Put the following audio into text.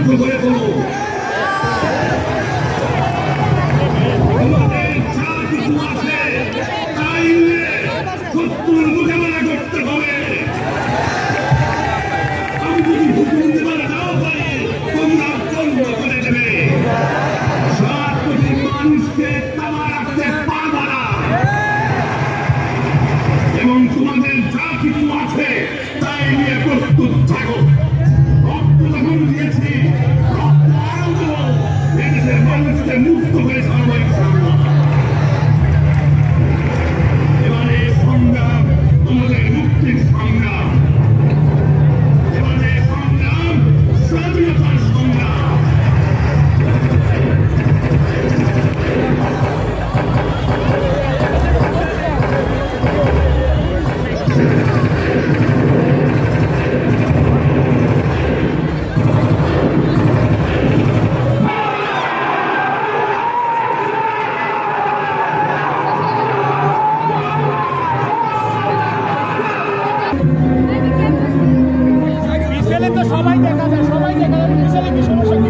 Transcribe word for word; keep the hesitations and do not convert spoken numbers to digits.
করে তোলো। তোমাদের যা কিছু আছে তাই নিয়ে শত্রুর মোকাবেলা করতে হবে। আমি যদি হুকুম দেবার নাও পারি তোমরা বন্ধ করে দেবে। সাত কোটি মানুষকে তামা রাখতে পারবা না এবং তোমাদের যা কিছু আছে তাই নিয়ে প্রস্তুত থাকো। রক্ত যখন দিয়েছি রক্ত আরো দেব, এদেশের মানুষকে মুক্ত করে ছাড়বো ইনশাআল্লাহ। এবারে সংগ্রাম আমাদের মুক্তির সংগ্রাম, এবারে সংগ্রাম স্বাধীনতার সংগ্রাম। সবাই দেখা যায়, সবাই দেখা যায়, কি সমস্যা?